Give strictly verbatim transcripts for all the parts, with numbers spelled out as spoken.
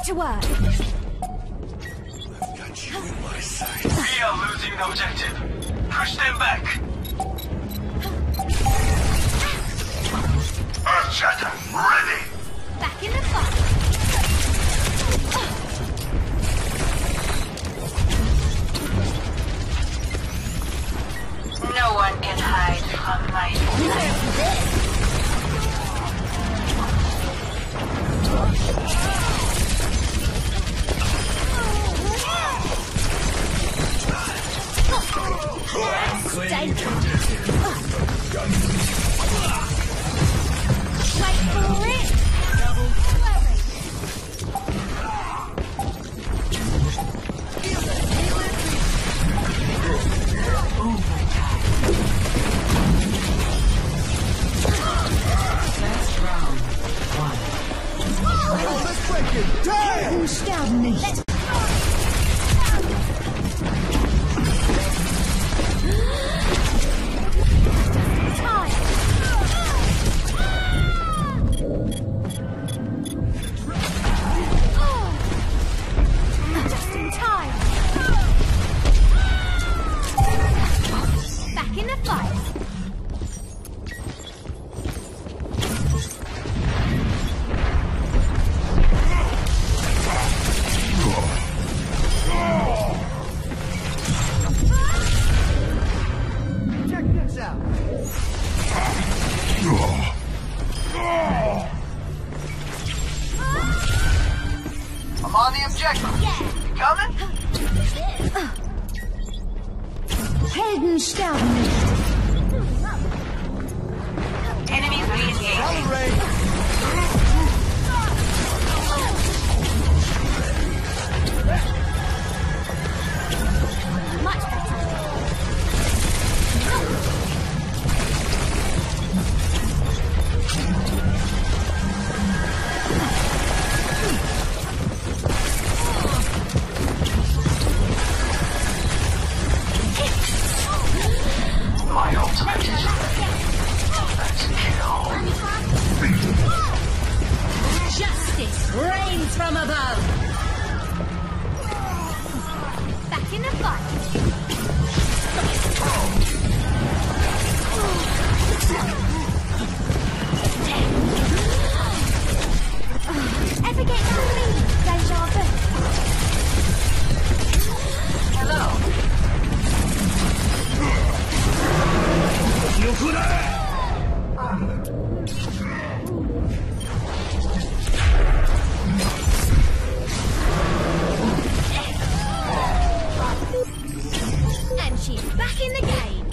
to work. Got you in my sight. We are losing the objective. Push them back. Earthshatter, ready. Back in the fight. No one can hide from my sight. Stay Wait for it. Last round. One. Oh, let's break it. Damn! Who's down me? Let's I'm on the objective. Yeah. You coming? Heldensterben nicht. Enemies re-engaging. Accelerate! Much better. My ultimate is ready. Let's kill. Justice reigns from above. Back in the fight. Ever get that feeling? Deja vu. Hello. And she's back in the game.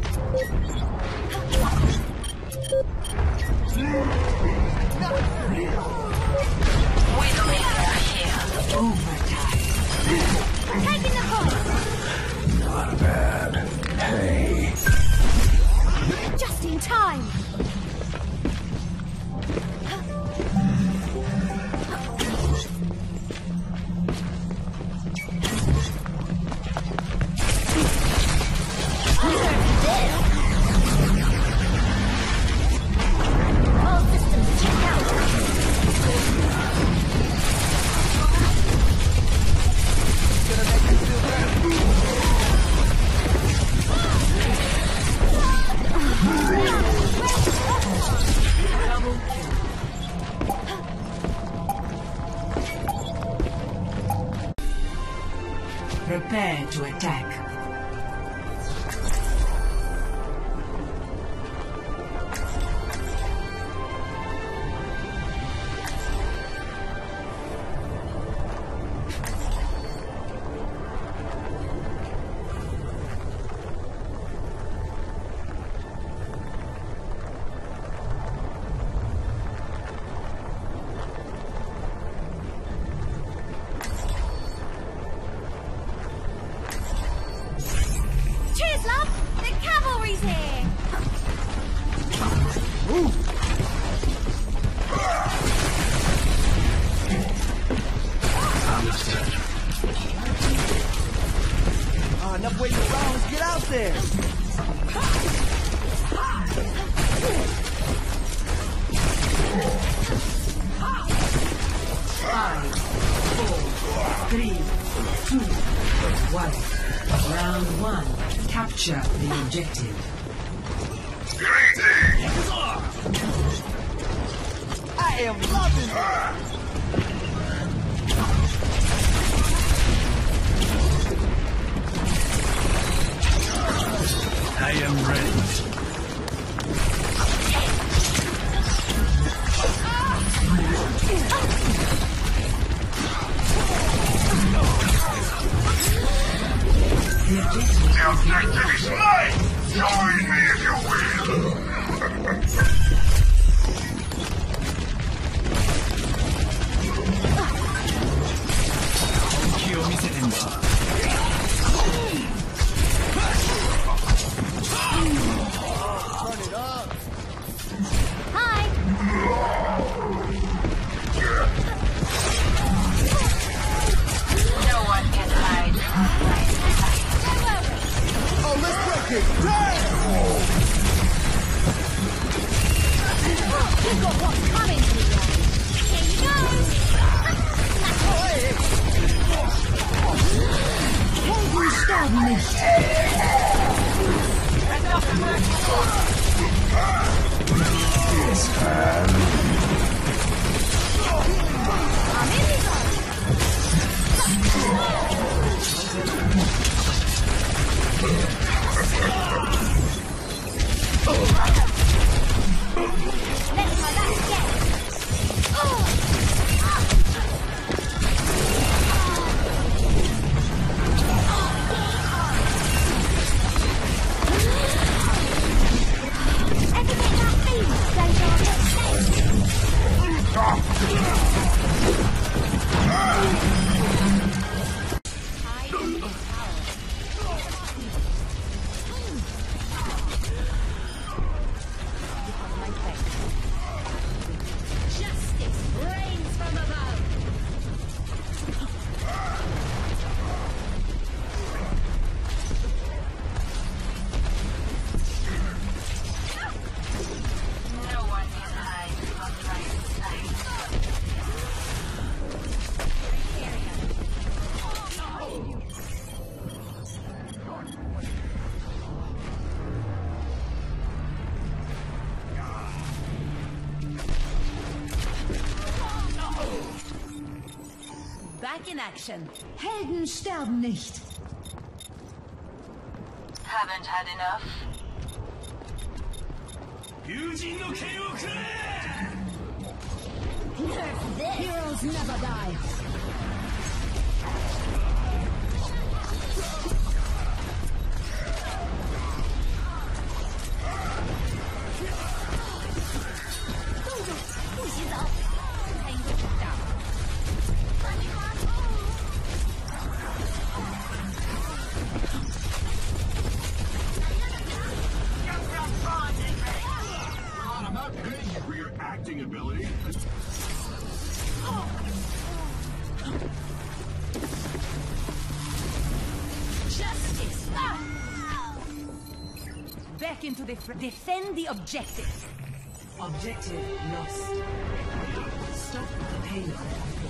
Widowmaker here. Taking the point. Not bad. Hey. Just in time. All systems check out. Prepare to attack. Cheers, love! The cavalry's here! Understood. Ah, enough waiting around. Let's get out there. Five, Three, two, one. Round one. Capture the objective. I am loving it. I am ready. The objective The objective is mine! Join me if you will! 本気を見せてんだ。 Hi. No one can hide from my sight. Oh, let's break it. Damn! You've got what's coming to you. Here you go. Helden sterben nicht. Let's try that again. Ever get that feeling? Deja Justice reigns from above. No one can hide from my sight. Back in action. Helden sterben nicht. Haven't had enough. 友人の剣をくれ Nerf this. Heroes never die. I'm not paying you for your acting ability. Justice. Back into the fr- defend the objective. Objective lost. Stop the payload.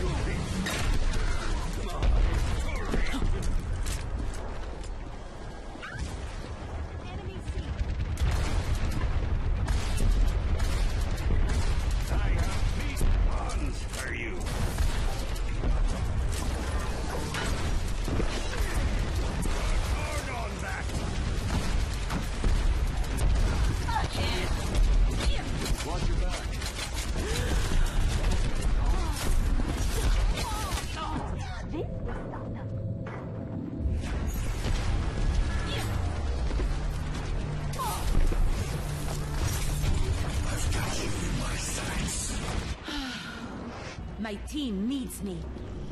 Enemy seen. I have these ones for you. Hard on back. Watch your back. My team needs me.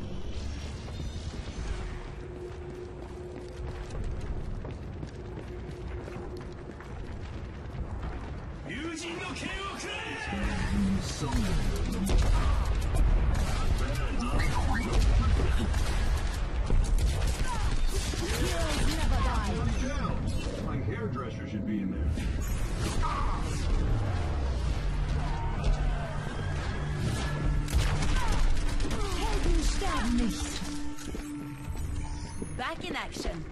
My hairdresser should be in there. Helden sterben nicht. in action.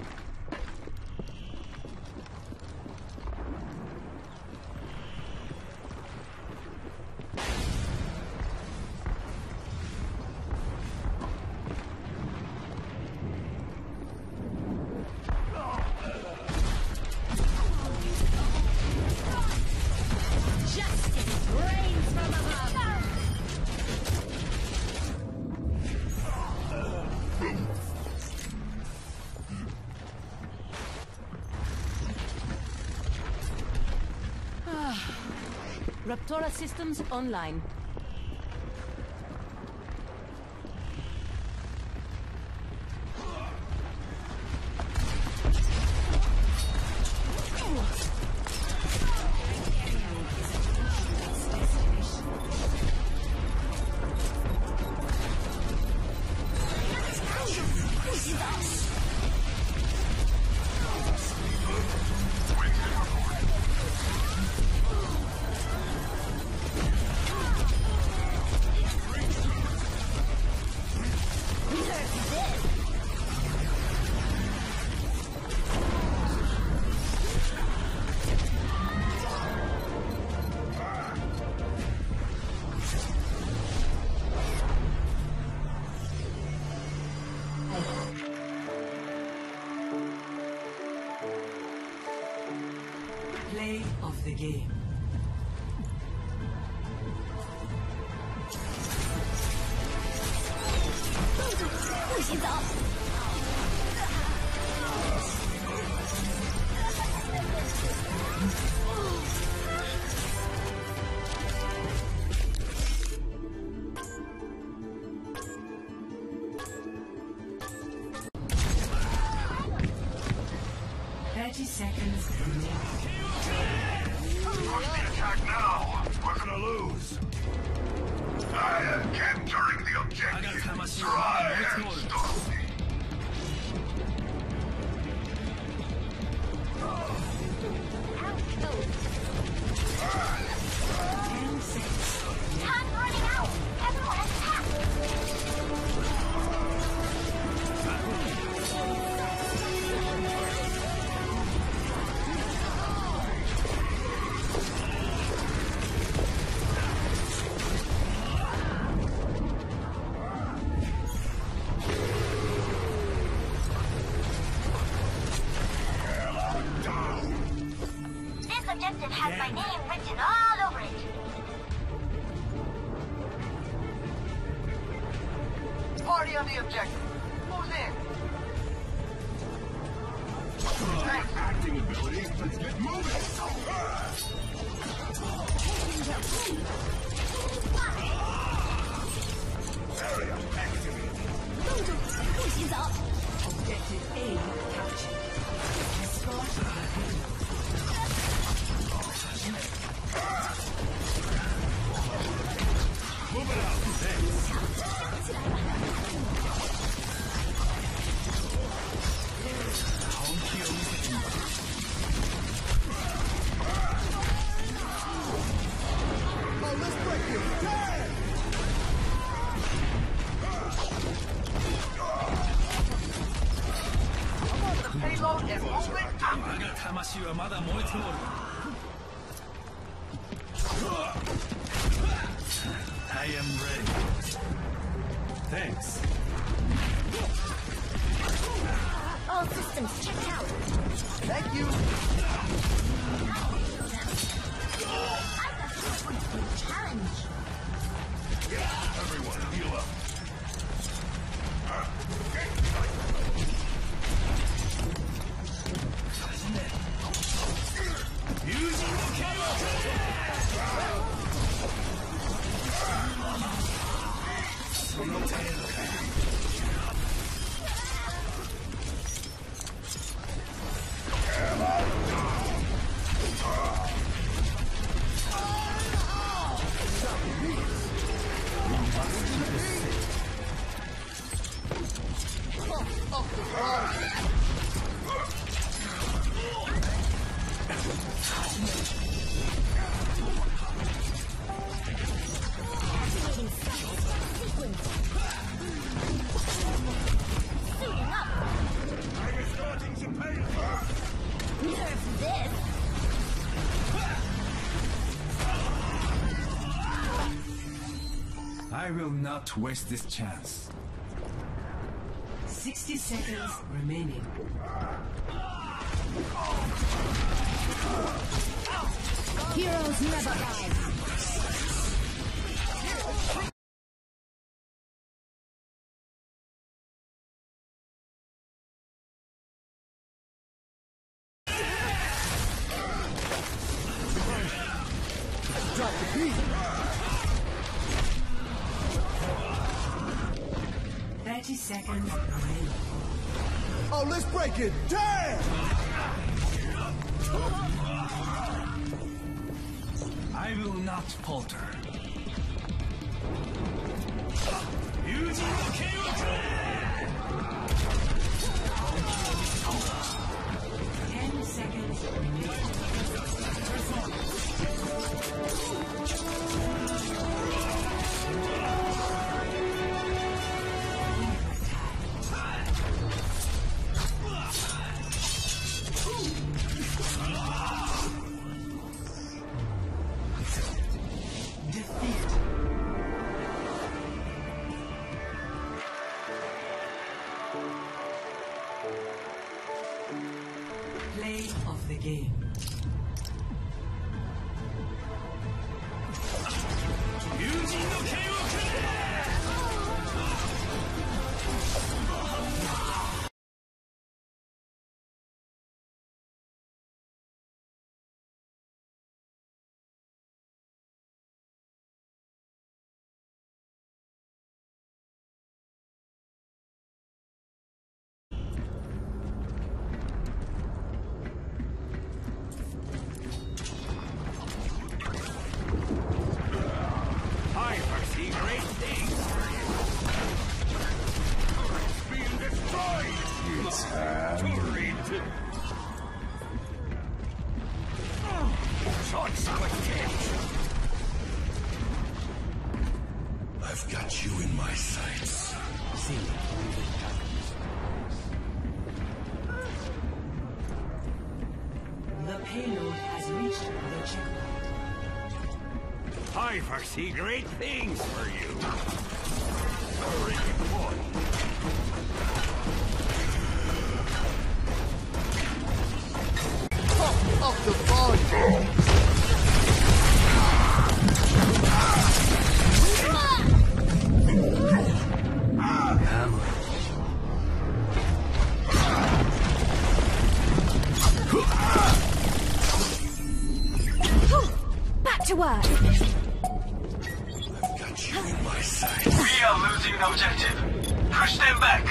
Justice reigns from above. Raptora systems online. Play of the game. Thirty seconds remaining. Push the attack now! We're gonna lose! I am capturing the objective. Try and stop me. Ten seconds. Time running out. Everyone attack. This objective has my name written all over it. Party on the objective. Who's in? Acting ability. Let's get moving. Area activated. Objective A captured. Escort the payload. Move it out. Thanks. Oh, let's break it. Damn! I'm on the payload and moving out. 我が魂はまだ燃えておる。I am ready. Thanks. All systems checked out. Thank you. I thought this would be a challenge. Everyone, heal up. Using the camera. その程度か。 We I will not waste this chance. Sixty seconds remaining. Heroes never die. Thirty seconds remaining. Oh, let's break it. Damn! I will not falter. Ten seconds remaining. Play of the game. I foresee great things for you. It's being destroyed! It's torrid! Short squid. I've got you in my sights. See. The payload has reached the checkpoint. I foresee great things for you. Hurry, boy. Up the volume. Back to work. I've got you in my sights. We are losing the objective. Push them back.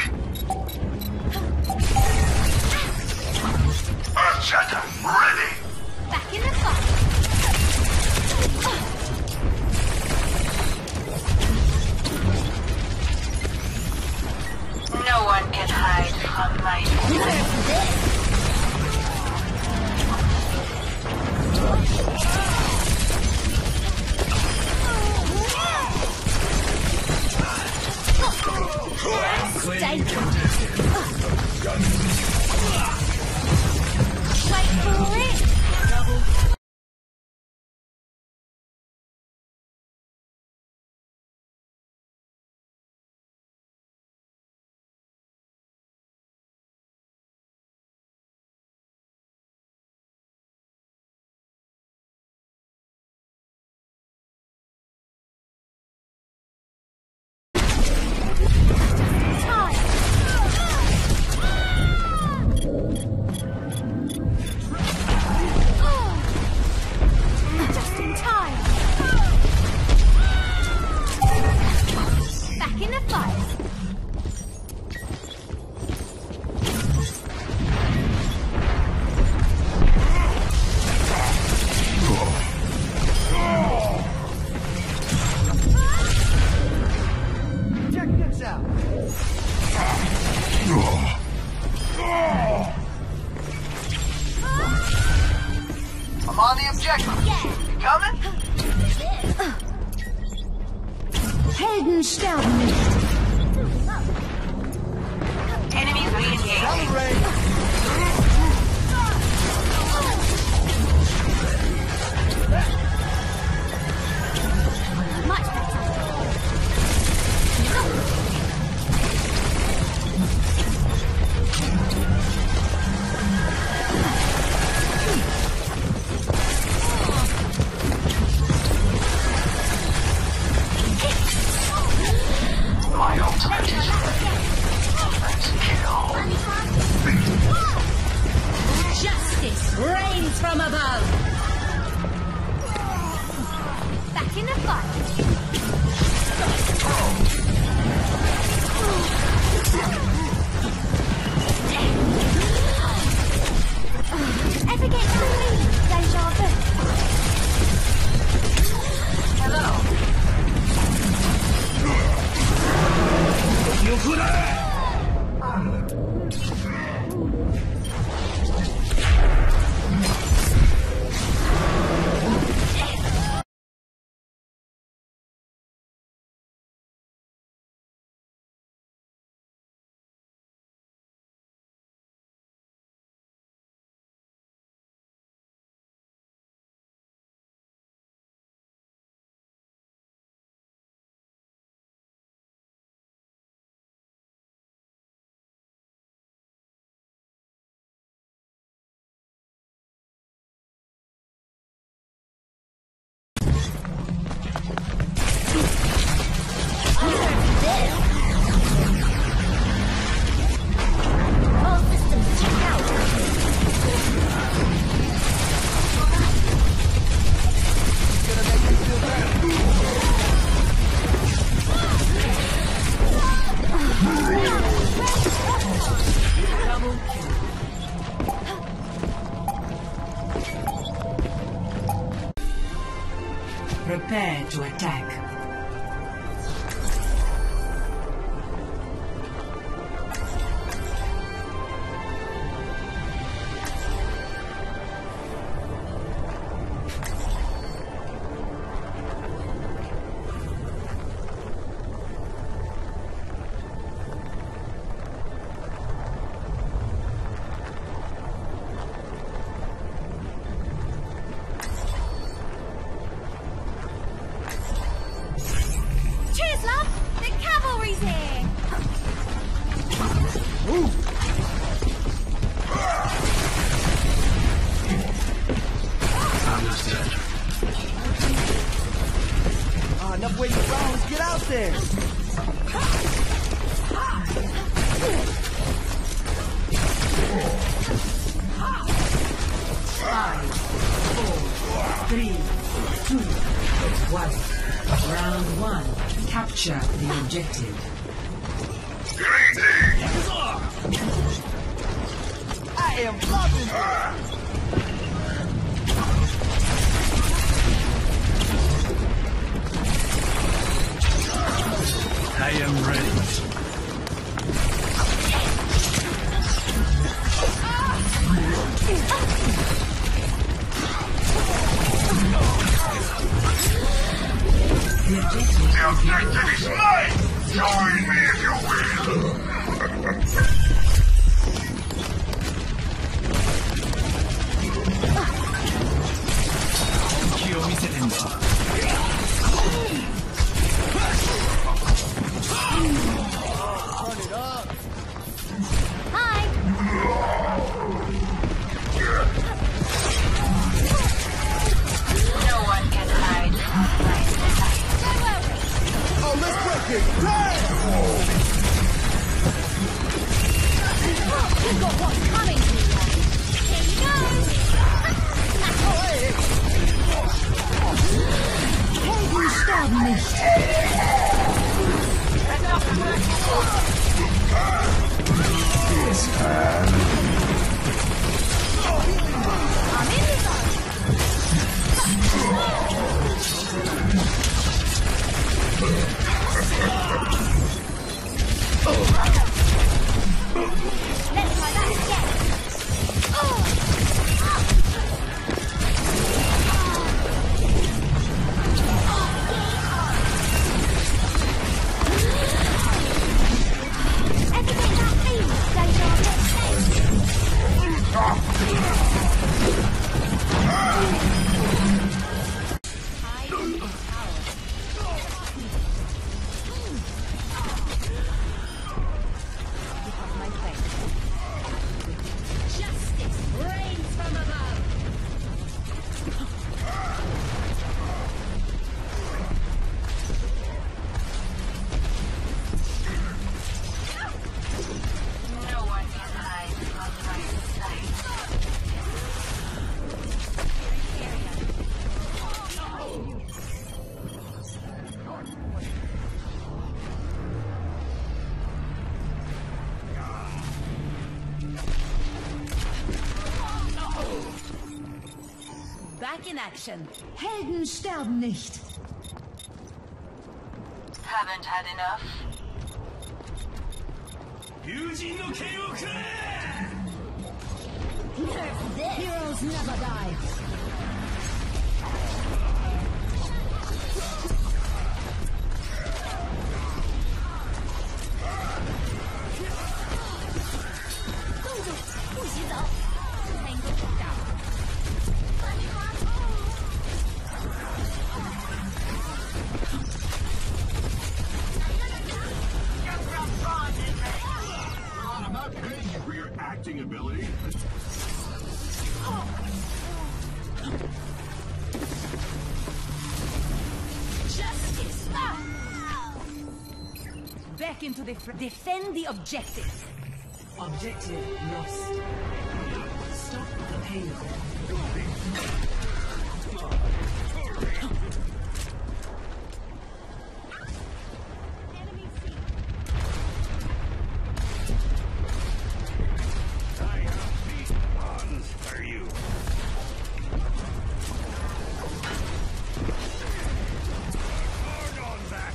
Earthshatter, ready. Back in the fight. No one can hide from my Stay. Wait for it. Just in time. Back in the fight. Check this out. I'm on the objective. You coming? Helden sterben nicht. enemies re-engaging. Celebrate. Much better. From above. Back in the fight. Ever get that feeling? Deja vu. Hello. All systems checked out. Gonna make you feel better. Double kill. Prepare to attack. Cheers, love! The cavalry's here! Ah, enough waiting around. Let's get out there. Five, four, three, two, one. Round one. Capture the objective. I am loving it. I am ready. The objective The objective is mine! Join me if you will! Turn it up. Hi! No one can hide from my sight. Don't worry! Oh, let's break it. Damn! Back in action. Helden sterben nicht. Haven't had enough. Heroes never die. I'm not paying you for your acting ability. Justice! Back into the fr- defend the objective. Objective lost. Stop the payload. Are you? Argon back.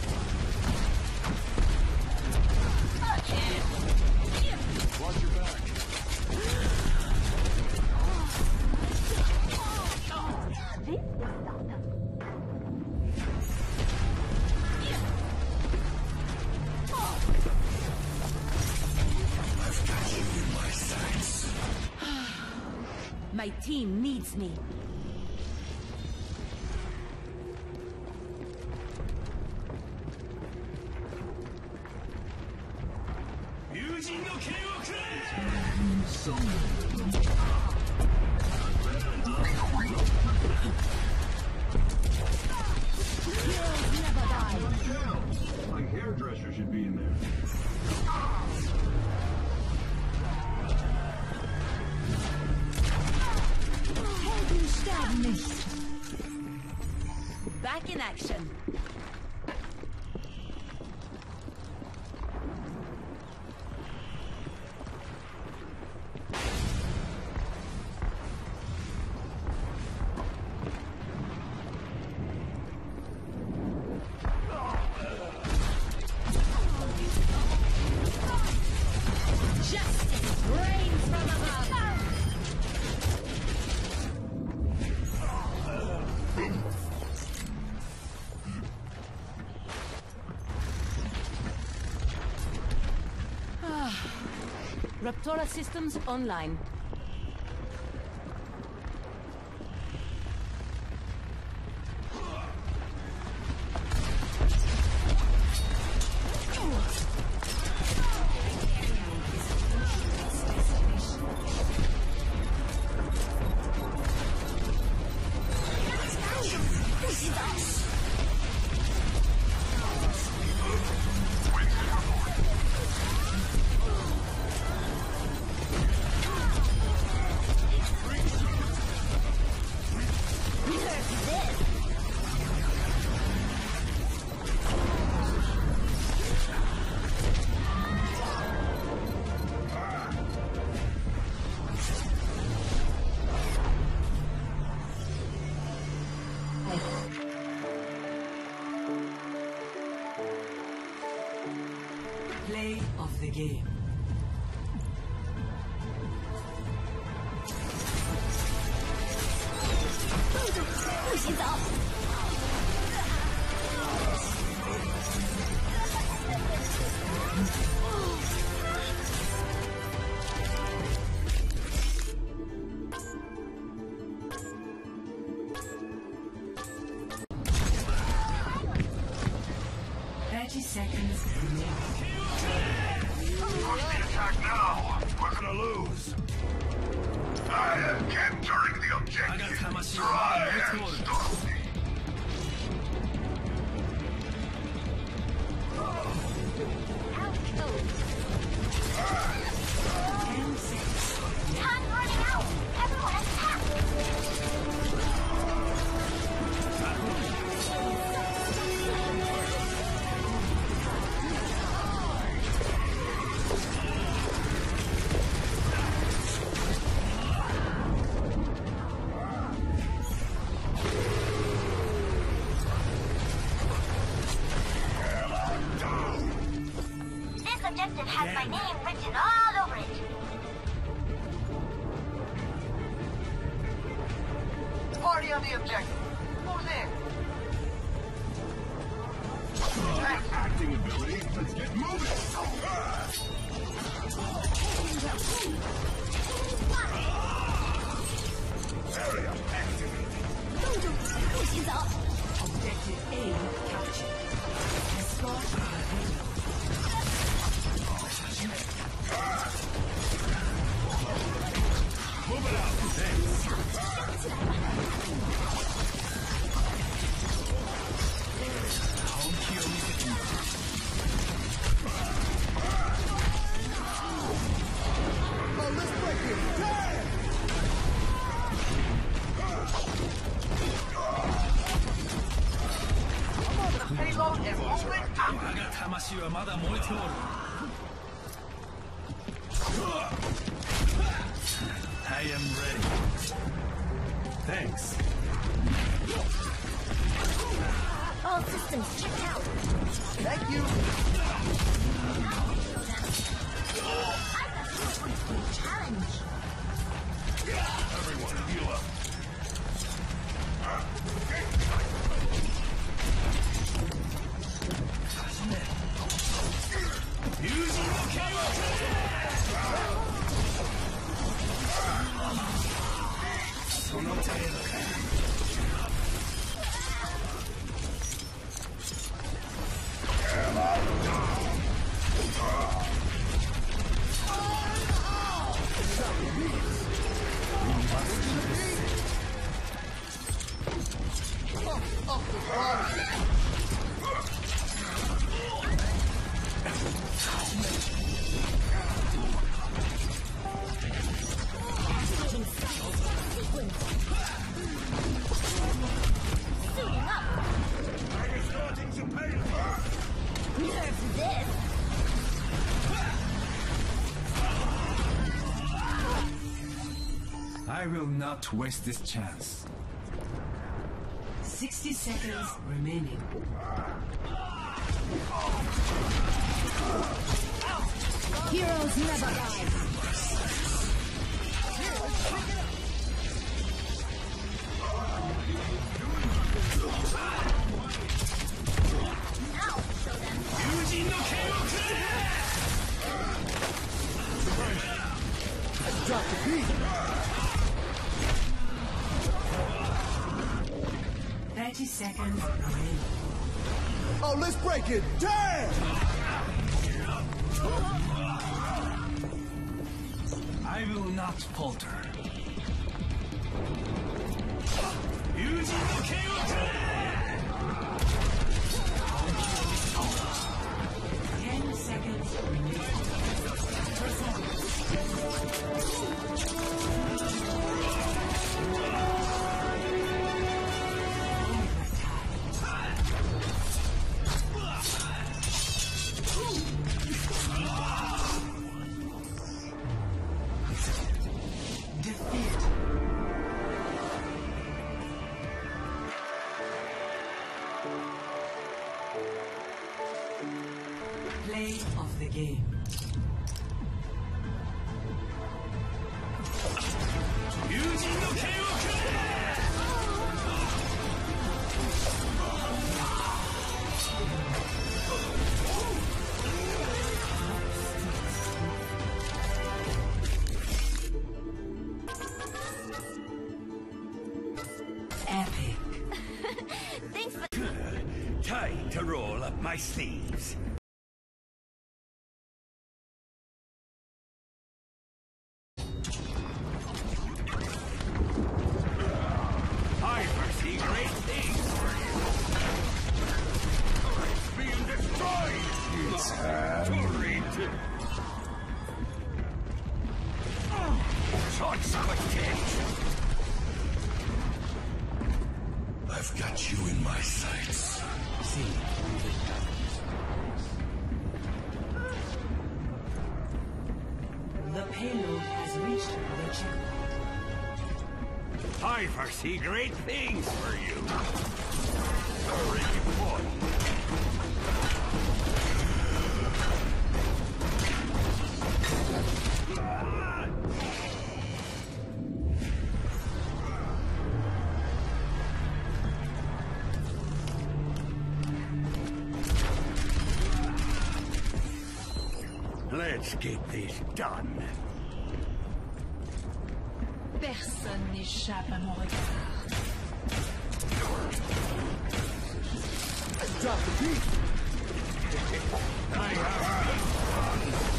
Watch your back. I've got you in my sights. My team needs me. My hairdresser should be in there. Helden sterben nicht. Back in action. Justice reigns from above. Raptora systems online. Play of the game. Thirty seconds remaining. Push the attack now. We're gonna lose. I am capturing the objective. Try and stop me. Ten seconds. Time running out. Everyone attack. has my name printed all over it. Party on the objective. Who's in? Acting ability. Let's get moving. Area activated. Objective A captured. Escort the Move it out. Thanks. Oh, let's break it. Damn! The payload is moving out. 我が魂はまだ燃えておる。I am ready. Thanks. All systems checked out. Thank you. Challenge. Everyone, heal up. Suiting up. Starting to pay. Nerves this. I will not waste this chance. sixty seconds remaining. Heroes never die. Now show them. Let's drop the beat. thirty seconds remaining. Oh, let's break it. Damn! I will not falter. ten seconds remaining. Defeat. Play of the game. Epic. Thanks for. Time to roll up my sleeves. I foresee great things for you. It's being destroyed. It's torrid. Short circuited. I've got you in my sights. See. The payload has reached the checkpoint. I foresee great things for you. Hurry, boy. Let's get this done. Personne n'échappe à mon regard. Drop the beat. I have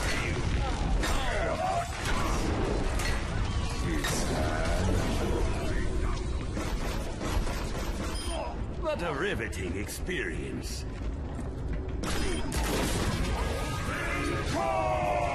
What a riveting experience. Call!